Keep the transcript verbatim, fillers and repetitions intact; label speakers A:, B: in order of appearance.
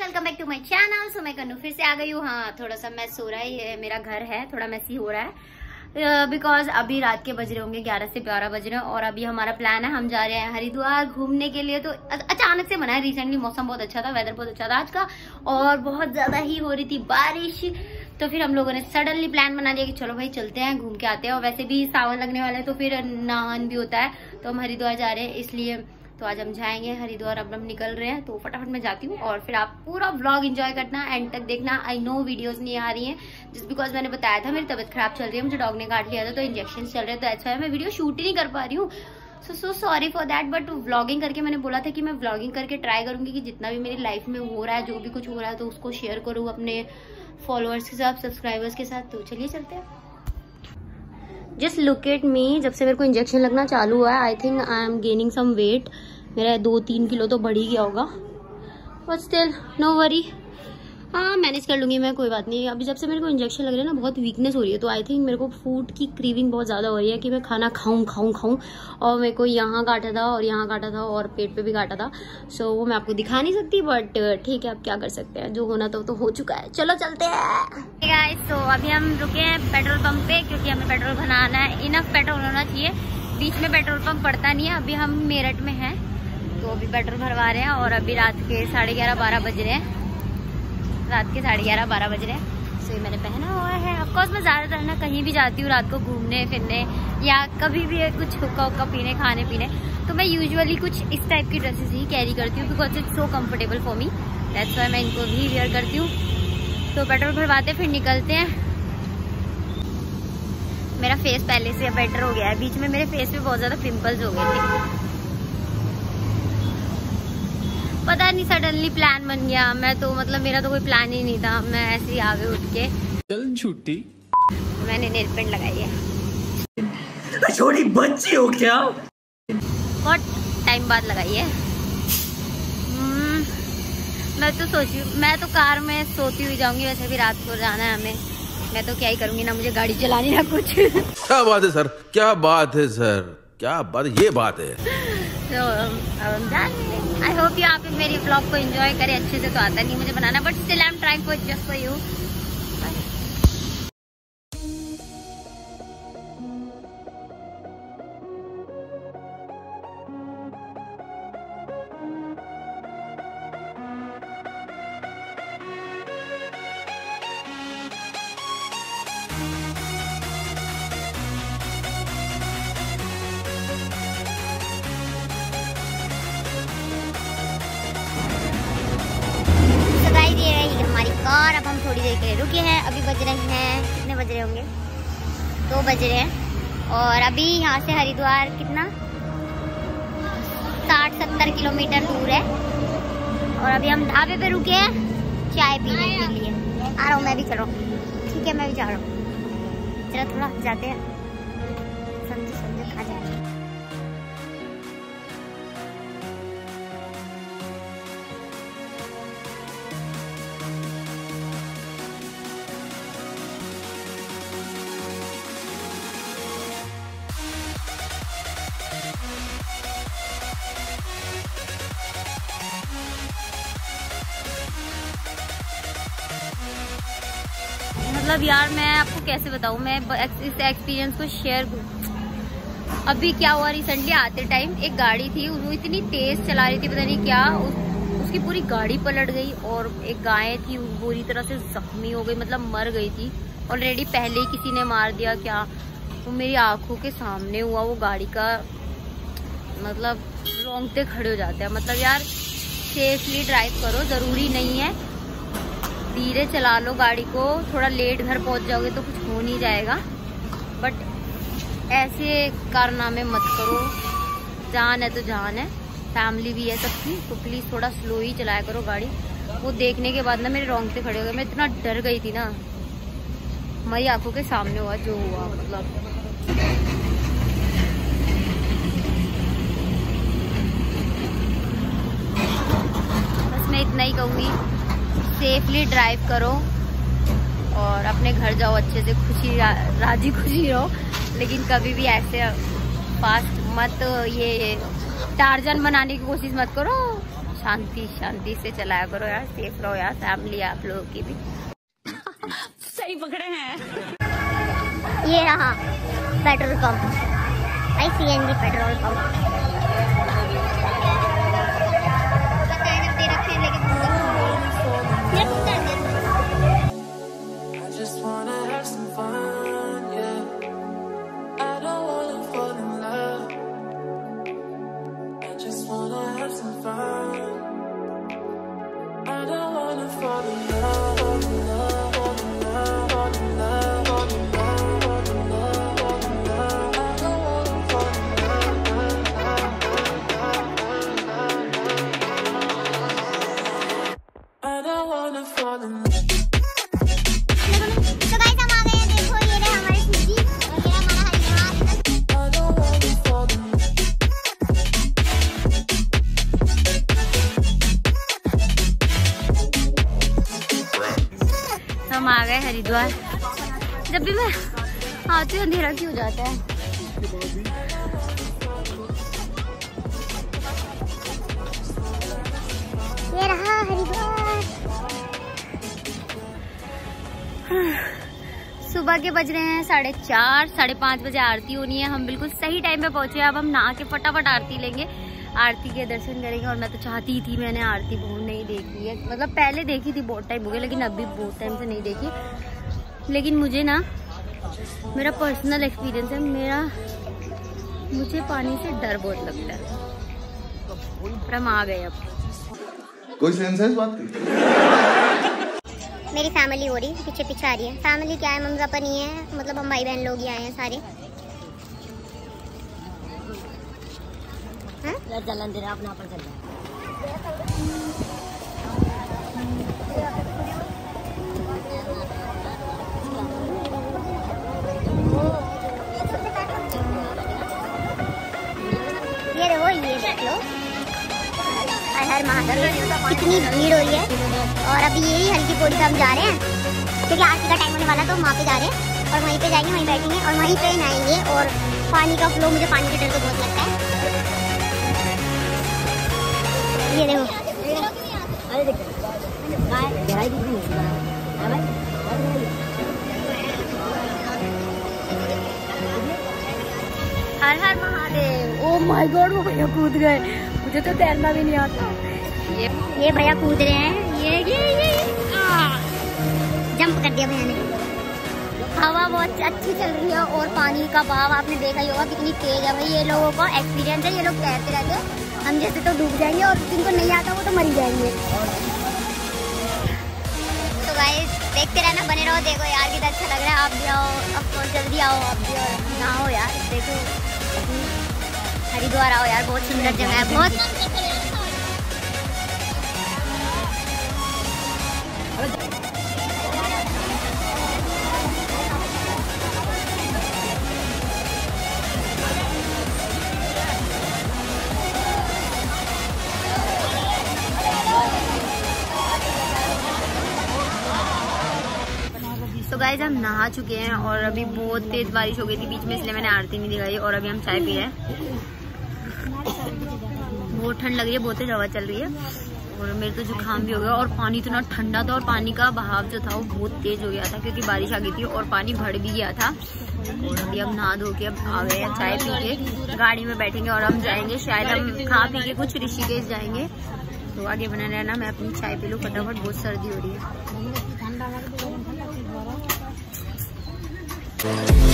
A: Welcome back to my channel. So मैं कन्नू फिर से आ गई हूँ। हाँ, थोड़ा सा मैस हो रहा है, ये मेरा घर है, थोड़ा मैसी हो रहा है बिकॉज uh, अभी रात के बज रहे होंगे ग्यारह से बारह बज रहे हैं और अभी हमारा प्लान है, हम जा रहे हैं हरिद्वार घूमने के लिए। तो अचानक से बना है, रिसेंटली मौसम बहुत अच्छा था, वेदर बहुत अच्छा था आज का और बहुत ज्यादा ही हो रही थी बारिश। तो फिर हम लोगों ने सडनली प्लान बना लिया कि चलो भाई चलते हैं, घूम के आते हैं। और वैसे भी सावन लगने वाला है तो फिर नहान भी होता है, तो हम हरिद्वार जा रहे हैं इसलिए। तो आज हम जाएंगे हरिद्वार, अब हम निकल रहे हैं। तो फटाफट मैं जाती हूँ और फिर आप पूरा व्लॉग एंजॉय करना, एंड तक देखना। आई नो वीडियोस नहीं आ रही हैं जस्ट बिकॉज मैंने बताया था मेरी तबीयत खराब चल रही है, मुझे डॉग ने काट लिया था तो इंजेक्शन चल रहे हैं, तो अच्छा है मैं वीडियो शूट ही नहीं कर पा रही हूँ। So so sorry for that. But vlogging करके मैंने बोला था कि मैं व्लॉगिंग करके ट्राई करूंगी कि जितना भी मेरी लाइफ में हो रहा है, जो भी कुछ हो रहा है, तो उसको शेयर करूँ अपने फॉलोअर्स के साथ, सब्सक्राइबर्स के साथ। तो चलिए चलते हैं। जस्ट लुक एट मी, जब से मेरे को इंजेक्शन लगना चालू हुआ है I think I am gaining some weight. मेरा दो तीन किलो तो बढ़ ही गया होगा, बट स्टिल नो वरी, हाँ मैनेज कर लूंगी मैं, कोई बात नहीं। अभी जब से मेरे को इंजेक्शन लग रहा है ना, बहुत वीकनेस हो रही है, तो आई थिंक मेरे को फूड की क्रीविंग बहुत ज़्यादा हो रही है कि मैं खाना खाऊं खाऊं खाऊं और मेरे को यहाँ काटा था और यहाँ काटा था और पेट पे भी काटा था। सो so, वो मैं आपको दिखा नहीं सकती, बट ठीक है, अब क्या कर सकते हैं, जो होना था तो हो चुका है। चलो चलते हैं गाइस। तो अभी हम रुके हैं पेट्रोल पंप पे क्योंकि हमें पेट्रोल भराना है, इनफ पेट्रोल होना चाहिए, बीच में पेट्रोल पंप पड़ता नहीं है। अभी हम मेरठ में हैं तो अभी पेट्रोल भरवा रहे हैं और अभी रात के साढ़े ग्यारह बारह बज रहे हैं, रात के साढ़े ग्यारह बारह बज रहे हैं। सो ये मैंने पहना हुआ है। ऑफकोर्स मैं ज़्यादातर ना कहीं भी जाती हूँ रात को घूमने फिरने या कभी भी कुछ हुक्का हुक्का पीने खाने पीने, तो मैं यूजुअली कुछ इस टाइप की ड्रेसेस ही कैरी करती हूँ because it's so comfortable for me, that's why मैं इनको भी वेयर करती हूँ। तो पेट्रोल भरवाते फिर निकलते हैं। मेरा फेस पहले से बेटर हो गया है, बीच में मेरे फेस पे बहुत ज़्यादा पिम्पल्स हो गए थे, पता नहीं सडनली प्लान बन गया। मैं तो मतलब मेरा तो कोई प्लान ही नहीं था, मैं ऐसे ही आगे उठ के
B: चल छुट्टी
A: मैंने नेल पेंट लगाई है।
B: छोटी बच्ची हो क्या?
A: बहुत टाइम बाद लगाई है। hmm, मैं तो सोची मैं तो कार में सोती हुई जाऊंगी, वैसे भी रात को जाना है हमें, मैं तो क्या ही करूंगी, ना मुझे गाड़ी चलानी ना कुछ।
C: क्या बात है सर, क्या बात है सर, क्या बात, ये बात है।
A: तो आई होप आप मेरी ब्लॉग को एंजॉय करें। अच्छे से तो आता नहीं मुझे बनाना, but still I am trying for just for you. और अब हम थोड़ी देर के लिए रुके हैं। अभी बज रहे हैं, कितने बज रहे होंगे, दो बज रहे हैं। और अभी यहाँ से हरिद्वार कितना साठ सत्तर किलोमीटर दूर है। और अभी हम ढाबे पे रुके हैं चाय पीने के लिए। आ रहा हूँ मैं भी, चलो ठीक है मैं भी जा रहा हूँ। चलो थोड़ा जाते हैं, समझो समझो खा जाए। मतलब यार मैं आपको कैसे बताऊँ, मैं इस एक्सपीरियंस को शेयर करूँ। अभी क्या हुआ, रिसेंटली आते टाइम एक गाड़ी थी, वो इतनी तेज चला रही थी, पता नहीं क्या, उस, उसकी पूरी गाड़ी पलट गई और एक गाय थी वो बुरी तरह से जख्मी हो गई, मतलब मर गई थी ऑलरेडी, पहले ही किसी ने मार दिया क्या। वो मेरी आंखों के सामने हुआ, वो गाड़ी का मतलब रोंगटे खड़े हो जाते हैं। मतलब यार सेफली ड्राइव करो, ज़रूरी नहीं है, धीरे चला लो गाड़ी को, थोड़ा लेट घर पहुंच जाओगे तो कुछ हो नहीं जाएगा, बट ऐसे कारनामे मत करो। जान है तो जान है, फैमिली भी है सबकी, तो प्लीज़ थोड़ा स्लो ही चलाया करो गाड़ी। वो देखने के बाद ना मेरे रोंगटे खड़े हो गए, मैं इतना डर गई थी ना, हमारी आंखों के सामने हुआ जो हुआ। मतलब बस मैं इतना ही कहूँगी, सेफली ड्राइव करो और अपने घर जाओ अच्छे से, खुशी रा, राजी खुशी रहो, लेकिन कभी भी ऐसे फास्ट मत ये टार्जन बनाने की कोशिश मत करो, शांति शांति से चलाया करो यार, सेफ रहो यार, फैमिली आप लोगों की भी।
D: सही पकड़े हैं।
E: ये रहा petrol pump, I C N G petrol pump.
A: हम आ गए हरिद्वार। जब भी मैं आती हूँ अंधेरा क्यों जाता है।
E: ये रहा हरिद्वार।
A: सुबह के बज रहे हैं साढ़े चार, साढ़े पाँच बजे आरती होनी है। हम बिल्कुल सही टाइम पे पहुंचे। अब हम नहा के फटाफट आरती लेंगे, आरती के दर्शन करेंगे। और मैं तो चाहती थी, मैंने आरती बहुत नहीं देखी है, मतलब पहले देखी थी बहुत टाइम हो गया, लेकिन अभी बहुत टाइम से नहीं देखी। लेकिन मुझे ना, मेरा पर्सनल एक्सपीरियंस है, मेरा मुझे पानी से डर बहुत लगता है। पर हम आ गए। अब
F: कोई सेंस है इस बात की?
E: मेरी फैमिली हो रही पीछे पीछे आ रही है। फैमिली क्या है, मम्मी पापा नहीं है, मतलब हम भाई बहन लोग ही आए हैं सारे।
D: चलन तेरा अपना पर चल।
E: ये रहो, ये देख लो, हर महादेव कितनी भीड़ हो रही है। और अभी यही हल्की पौड़ी पे हम जा रहे हैं, क्योंकि आरती का टाइम होने वाला, तो हम वहाँ पे जा रहे हैं और वहीं पे जाएंगे, वहीं बैठेंगे और वहीं पे नहाएंगे। और पानी का फ्लो, मुझे पानी का डर तो बहुत लगता है। ये देखो,
A: हर हर महादेव। ओ माय गॉड, वो भैया कूद गए, मुझे तो तैरना भी नहीं आता। ये
E: ये भैया कूद रहे हैं, ये ये ये जंप कर दिया भैया ने। हवा बहुत अच्छी चल रही है और पानी का बहाव आपने देखा ही होगा कितनी तेज है। भाई ये लोगों का एक्सपीरियंस है, ये लोग तैरते रहते हैं। हम जैसे तो डूब जाएंगे और जिनको नहीं आता वो तो मर जाएंगे। तो गाइस देखते रहना, बने रहो। देखो यार कितना अच्छा लग रहा है। आप भी आओ, ऑफकोर्स जल्दी आओ आप भी, और नहाओ यार। देखो हरिद्वार आओ यार, बहुत सुंदर जगह है, बहुत।
A: तो गाइस हम नहा चुके हैं और अभी बहुत तेज बारिश हो गई थी बीच में, इसलिए मैंने आरती नहीं दिखाई। और अभी हम चाय पी रहे हैं। बहुत ठंड लग रही है, बहुत तेज हवा चल रही है और मेरे तो जुकाम भी हो गया। और पानी इतना ठंडा था और पानी का बहाव जो था वो बहुत तेज हो गया था, क्योंकि बारिश आ गई थी और पानी भर भी गया था। और अभी हम नहा धो के अब आ गए हैं, चाय पी के गाड़ी में बैठेंगे और हम जाएंगे, शायद हम खा पी के कुछ ऋषिकेश जाएंगे। तो आगे बना रहना, मैं अपनी चाय पी लूँ फटाफट, बहुत सर्दी हो रही है।